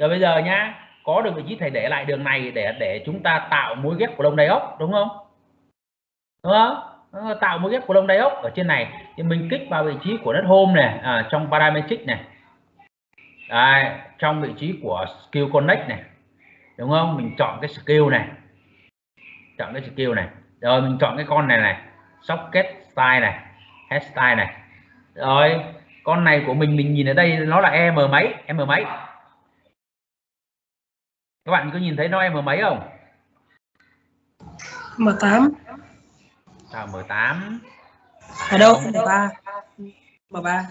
Rồi bây giờ nhá, có được vị trí thầy để lại đường này để chúng ta tạo mối ghép của lông đáy ốc, đúng không? Đúng không? Tạo mối ghép của lông đáy ốc ở trên này thì mình kích vào vị trí của đất home này, trong parametric này. Đây, trong vị trí của skill connect này, đúng không? Mình chọn cái skill này, chọn cái skill này, rồi mình chọn cái con này này, socket style này, hairstyle này. Rồi con này của mình nhìn ở đây nó là em mấy, em mấy, các bạn có nhìn thấy nó em mấy không? M8. Sao M8 Ở đâu? M3. M3.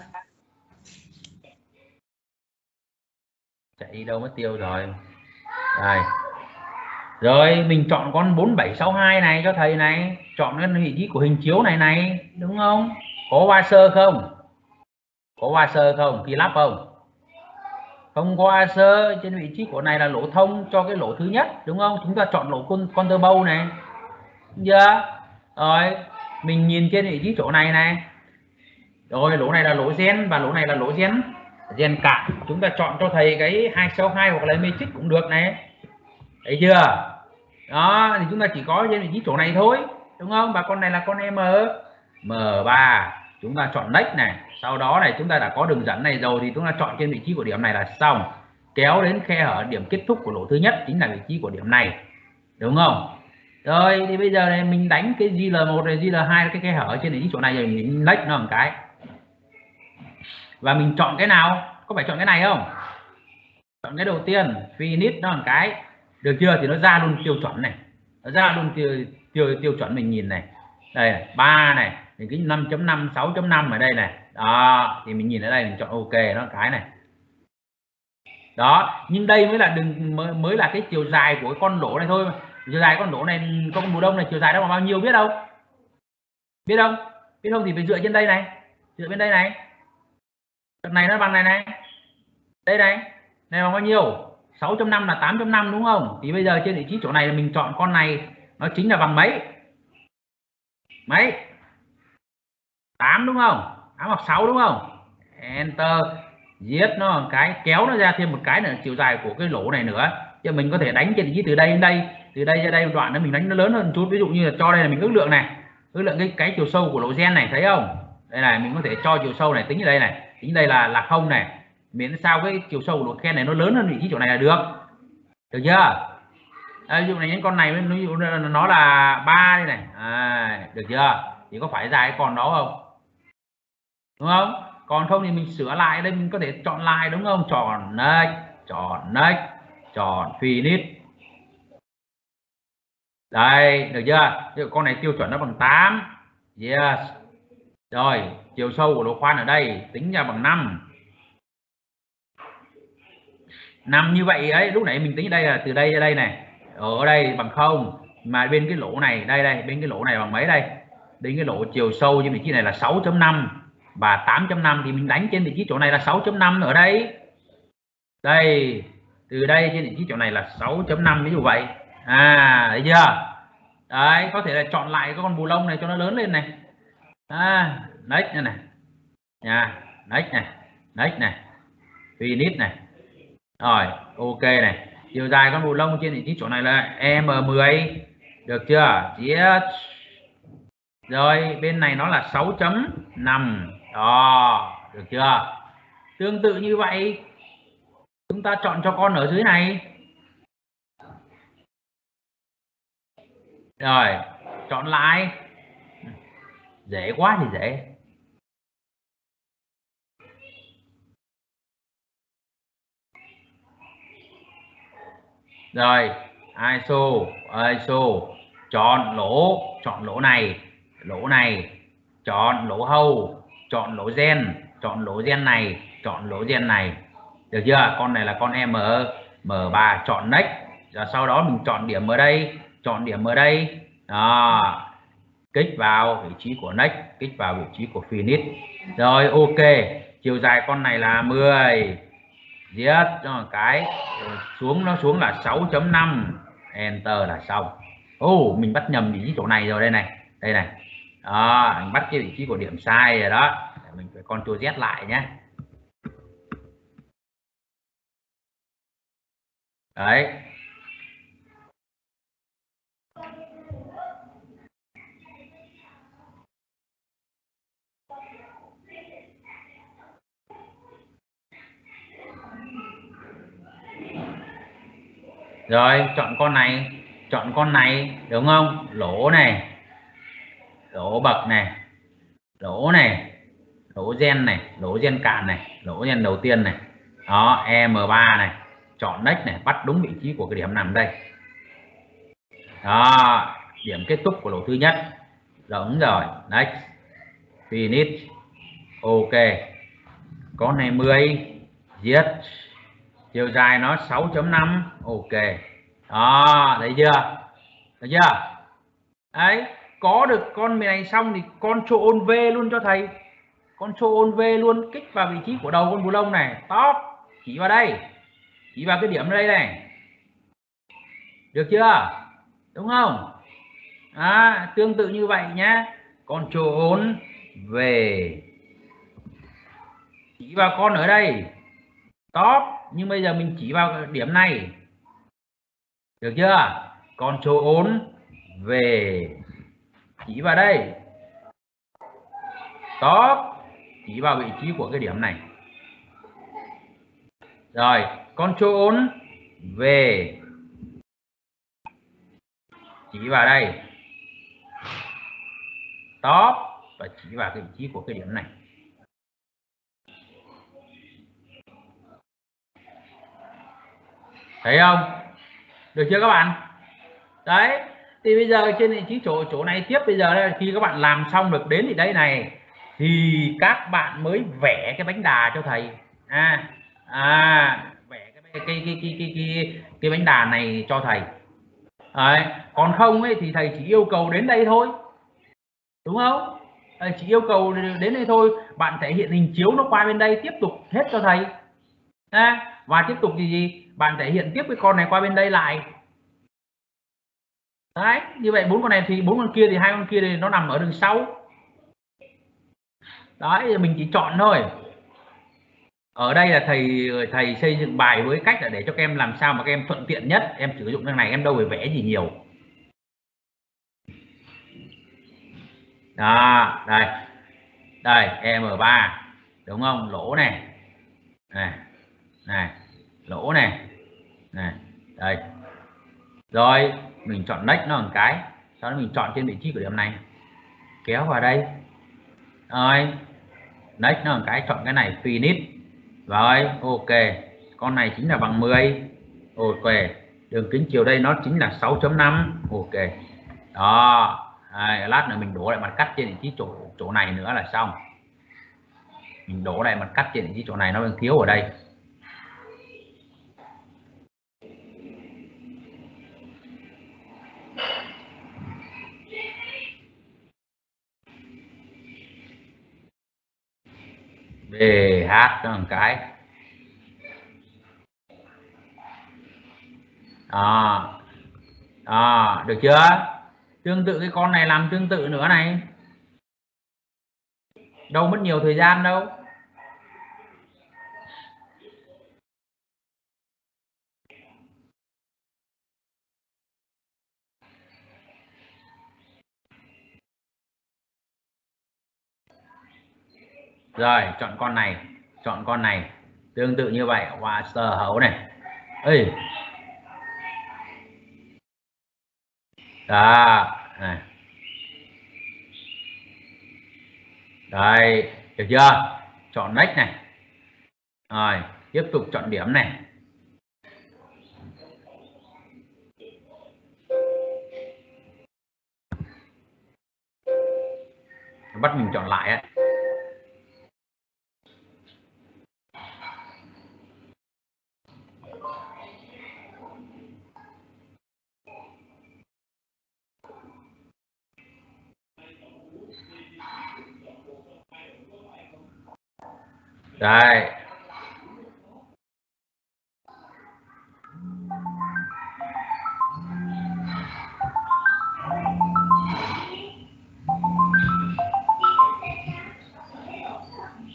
Chạy đi đâu mất tiêu rồi. Đây. Rồi mình chọn con 4762 này cho thầy này, chọn cái vị trí của hình chiếu này này, đúng không? Có washer không? Có washer không? Khi lắp không? Không có washer. Trên vị trí của này là lỗ thông cho cái lỗ thứ nhất, đúng không? Chúng ta chọn lỗ con turbo này. Chưa? Rồi mình nhìn trên vị trí chỗ này này. Rồi lỗ này là lỗ gen và lỗ này là lỗ gen cạn. Chúng ta chọn cho thầy cái 262 hoặc là matrix cũng được này. Thấy chưa? Đó thì chúng ta chỉ có trên vị trí chỗ này thôi, đúng không? Và con này là con M3. Chúng ta chọn next này, sau đó này chúng ta đã có đường dẫn này rồi thì chúng ta chọn trên vị trí của điểm này là xong, kéo đến khe hở điểm kết thúc của lỗ thứ nhất chính là vị trí của điểm này, đúng không? Rồi thì bây giờ này mình đánh cái JL1 này, JL2 cái khe hở trên vị trí chỗ này rồi mình next nó một cái và mình chọn cái nào, có phải chọn cái này không? Chọn cái đầu tiên finish nó một cái, được chưa? Thì nó ra luôn tiêu chuẩn này, nó ra luôn tiêu chuẩn mình nhìn này, đây này, 3 này, thì cái 5.5 6.5 ở đây này, đó thì mình nhìn ở đây mình chọn ok nó cái này đó. Nhưng đây mới là mới là cái chiều dài của cái con lỗ này thôi. Chiều dài con lỗ này, con mùa đông này chiều dài đó là bao nhiêu biết không? Biết không? Biết không thì phải dựa trên đây này, dựa bên đây này, cái này nó bằng này này, đây này, này bằng bao nhiêu? 6.5 là 8.5 đúng không? Thì bây giờ trên vị trí chỗ này là mình chọn con này nó chính là bằng mấy? Mấy? 8 đúng không? 8 hoặc 6 đúng không? Enter, giết nó một cái, kéo nó ra thêm một cái nữa chiều dài của cái lỗ này nữa. Chứ mình có thể đánh trên vị trí từ đây đến đây, từ đây ra đây một đoạn nữa mình đánh nó lớn hơn một chút, ví dụ như là cho đây là mình ước lượng này, ước lượng cái chiều sâu của lỗ gen này, thấy không? Đây này mình có thể cho chiều sâu này tính ở đây này, tính đây là không này, miễn sao cái chiều sâu của lỗ khe này nó lớn hơn vị trí chỗ này là được, được chưa? Ví dụ này những con này ví dụ nó là 3 đây này, được chưa? Thì có phải dài cái con đó không? Đúng không? Còn không thì mình sửa lại đây, mình có thể chọn lại đúng không? Chọn next, chọn next, chọn finish. Đây, được chưa? Con này tiêu chuẩn nó bằng 8. Yes. Rồi, chiều sâu của lỗ khoan ở đây tính ra bằng 5. 5 như vậy ấy, lúc nãy mình tính đây là từ đây ra đây này. Ở đây bằng 0, mà bên cái lỗ này, đây bên cái lỗ này bằng mấy đây? Đến cái lỗ chiều sâu như vị trí này là 6.5 và 8.5 thì mình đánh trên vị trí chỗ này là 6.5 ở đây. Đây, từ đây trên vị trí chỗ này là 6.5 ví dụ vậy. Thấy chưa? Đấy, có thể là chọn lại cái con bù lông này cho nó lớn lên này. Next này nha, next này, finish này. Rồi, ok này. Chiều dài con bù lông trên vị trí chỗ này là M10. Được chưa? Yes. Rồi, bên này nó là 6.5. Đó, được chưa? Tương tự như vậy, chúng ta chọn cho con ở dưới này. Rồi, chọn lại. Dễ quá thì dễ. Rồi, ISO, chọn lỗ này, chọn lỗ hâu, chọn lỗ gen này, chọn lỗ gen này. Được chưa? Con này là con M3, chọn next. Rồi sau đó mình chọn điểm ở đây, Đó. Kích vào vị trí của next, kích vào vị trí của finish. Rồi ok, chiều dài con này là 10. Giết cho một cái, nó xuống là 6.5, enter là xong. Mình bắt nhầm vị trí chỗ này rồi, đây này. Đó, mình bắt cái vị trí của điểm sai rồi đó. Mình phải Ctrl Z lại nhé. Đấy. Rồi chọn con này đúng không? Lỗ này, lỗ bậc này, lỗ này, lỗ gen này, lỗ gen cạn này, lỗ gen đầu tiên này. Đó, M3 này, chọn next này, bắt đúng vị trí của cái điểm nằm đây. Đó, điểm kết thúc của lỗ thứ nhất. Đúng rồi, next, finish. Ok. Con này 10, giết. Chiều dài nó 6.5. Ok. Đó, thấy chưa? Thấy chưa? Đấy, có được con này xong thì Control V luôn cho thầy. Control V luôn, kích vào vị trí của đầu con bù lông này, top, chỉ vào đây, chỉ vào cái điểm đây này, được chưa? Đúng không? Tương tự như vậy nhá. Control V, chỉ vào con ở đây, top, nhưng bây giờ mình chỉ vào điểm này, được chưa? Control V, chỉ vào đây, top, chỉ vào vị trí của cái điểm này. Rồi, Control V, chỉ vào đây, top, và chỉ vào cái vị trí của cái điểm này. Thấy không? Được chưa các bạn? Đấy, thì bây giờ trên vị trí chỗ này tiếp, bây giờ đây, khi các bạn làm xong được đến thì đây này, thì các bạn mới vẽ cái bánh đà cho thầy. Vẽ cái bánh đà này cho thầy. Đấy, còn không ấy thì thầy chỉ yêu cầu đến đây thôi, đúng không? Thầy chỉ yêu cầu đến đây thôi, bạn thể hiện hình chiếu nó qua bên đây tiếp tục hết cho thầy. Và tiếp tục gì? Bạn thể hiện tiếp cái con này qua bên đây lại. Đấy, như vậy 4 con này thì 4 con kia thì 2 con kia thì nó nằm ở đằng sau. Đấy, mình chỉ chọn thôi. Ở đây là thầy xây dựng bài với cách là để cho các em làm sao mà các em thuận tiện nhất, em sử dụng cái này em đâu phải vẽ gì nhiều. Đó, đây. Đây, M3, đúng không? Lỗ này. Này, lỗ này. Này, đây. Rồi, mình chọn next nó một cái, sau đó mình chọn trên vị trí của điểm này, kéo vào đây. Rồi, next nó một cái, chọn cái này, finish. Rồi, ok. Con này chính là bằng 10. Ok. Đường kính chiều đây nó chính là 6.5. Ok. Đó. Đây, lát nữa mình đổ lại mặt cắt trên vị trí chỗ này nữa là xong. Mình đổ lại mặt cắt trên vị trí chỗ này, nó đang thiếu ở đây. BH nó một cái. Đó, được chưa? Tương tự cái con này làm tương tự nữa này, đâu mất nhiều thời gian đâu. Rồi, chọn con này tương tự như vậy, và sờ hấu này. Ê, đó này. Đây, được chưa? Chọn next này. Rồi, tiếp tục chọn điểm này. Bắt mình chọn lại ấy. Đây.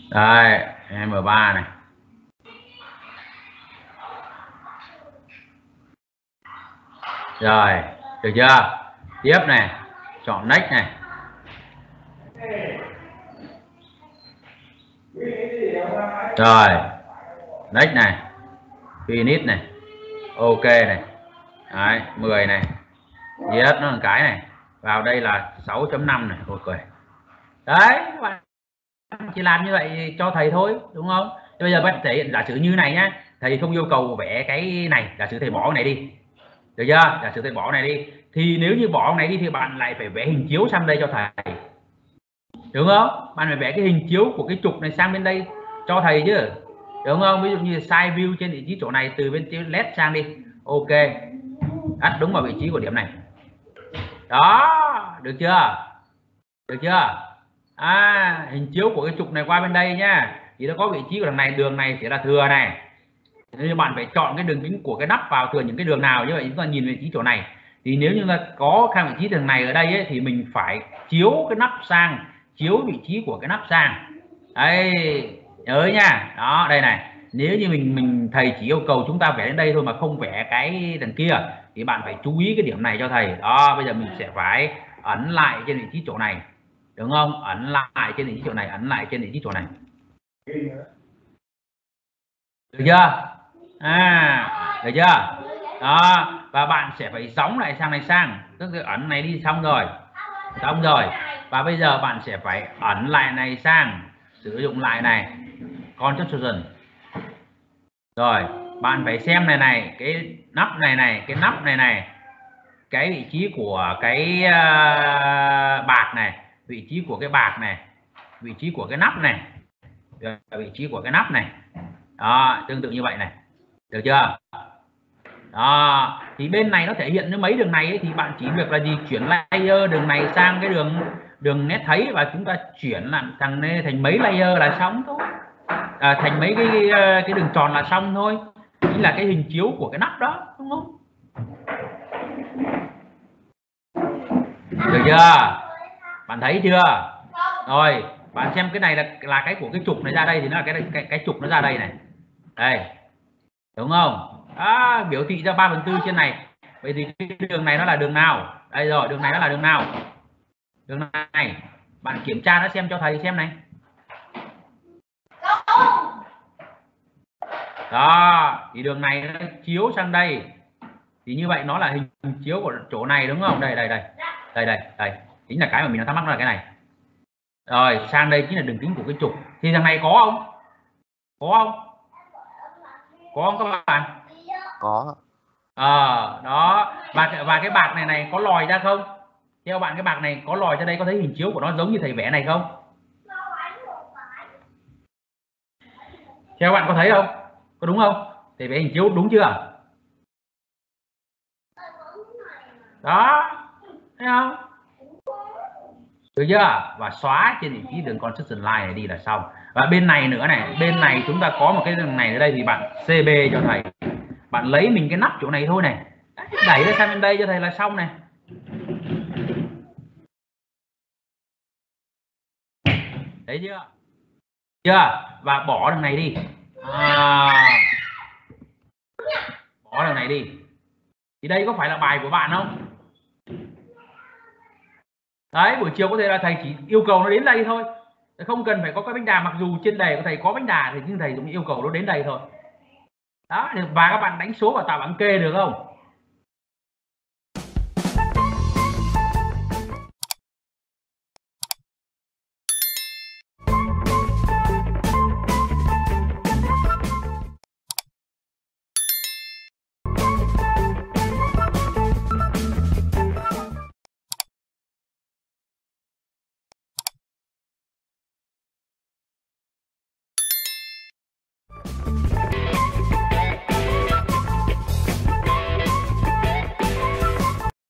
Đây, M3 này. Rồi, được chưa? Tiếp này, chọn next này. Rồi, next này, finish này, ok này. Đấy, 10 này. Yes, nó là cái này. Vào đây là 6.5 này, ok. Đấy, các bạn chỉ làm như vậy cho thầy thôi, đúng không? Bây giờ bạn thể hiện giả sử như này nhá, thầy không yêu cầu vẽ cái này, giả sử thầy bỏ cái này đi, được chưa? Giả sử thầy bỏ này đi, thì nếu như bỏ cái này đi thì bạn lại phải vẽ hình chiếu sang đây cho thầy, đúng không? Bạn phải vẽ cái hình chiếu của cái trục này sang bên đây cho thầy chứ, đúng không? Ví dụ như side view trên vị trí chỗ này, từ bên chữ left sang đi, ok, đặt đúng vào vị trí của điểm này. Đó, được chưa? Được chưa? Hình chiếu của cái trục này qua bên đây nhá, thì nó có vị trí của thằng này, đường này sẽ là thừa này, nên bạn phải chọn cái đường kính của cái nắp vào thừa những cái đường nào. Như vậy chúng ta nhìn vị trí chỗ này, thì nếu như là có khang vị trí đường này ở đây ấy, thì mình phải chiếu cái nắp sang, chiếu vị trí của cái nắp sang. Đây, nhớ nha. Đó, đây này, nếu như mình thầy chỉ yêu cầu chúng ta vẽ đến đây thôi mà không vẽ cái đằng kia, thì bạn phải chú ý cái điểm này cho thầy. Đó, bây giờ mình sẽ phải ấn lại trên vị trí chỗ này, đúng không? Ấn lại trên vị trí chỗ này, ấn lại trên vị trí chỗ này, được chưa? Được chưa? Đó, và bạn sẽ phải gióng lại sang này sang, tức là ấn này đi, xong rồi, và bây giờ bạn sẽ phải ấn lại này sang, sử dụng lại này, construction. Rồi bạn phải xem này này, cái nắp này này, cái nắp này này, cái vị trí của cái bạc này, vị trí của cái bạc này, vị trí của cái nắp này, vị trí của cái nắp này. Đó, tương tự như vậy này, được chưa? Đó, thì bên này nó thể hiện như mấy đường này ấy, thì bạn chỉ việc là gì, chuyển layer đường này sang cái đường nét thấy, và chúng ta chuyển làm thằng này thành mấy layer là xong thôi, thành mấy cái đường tròn là xong thôi, chính là cái hình chiếu của cái nắp đó, đúng không? Được chưa? Bạn thấy chưa? Rồi bạn xem cái này là cái của cái trục này ra đây, thì nó là cái trục nó ra đây này, đây, đúng không? Biểu thị ra 3/4 trên này. Vậy thì cái đường này nó là đường nào? Đây rồi, đường này nó là đường nào? Đường này. Bạn kiểm tra nó xem cho thầy xem này. Đó, thì đường này nó chiếu sang đây, thì như vậy nó là hình chiếu của chỗ này, đúng không? Đây, chính là cái mà mình thắc mắc là cái này. Rồi sang đây chính là đường kính của cái trục, thì thằng này có không? Có không các bạn? Có. Đó, và cái bạc này có lòi ra không? Theo bạn cái bạc này có lòi ra đây, có thấy hình chiếu của nó giống như thầy vẽ này không? Theo bạn có thấy không? Có đúng không? Thầy vẽ hình chiếu đúng chưa? Đó, thấy không? Được chưa? Và xóa trên vị trí đường construction line này đi là xong. Và bên này nữa này, bên này chúng ta có một cái đường này ở đây, thì bạn CB cho thầy, bạn lấy mình cái nắp chỗ này thôi này, đẩy nó sang bên đây cho thầy là xong này. Thấy chưa? Và bỏ đường này đi, bỏ đường này đi. Thì đây có phải là bài của bạn không? Đấy, buổi chiều có thể là thầy chỉ yêu cầu nó đến đây thôi, không cần phải có cái bánh đà, mặc dù trên đề của thầy có bánh đà thì nhưng thầy cũng yêu cầu nó đến đây thôi. Đó, và các bạn đánh số và tạo bảng kê được không?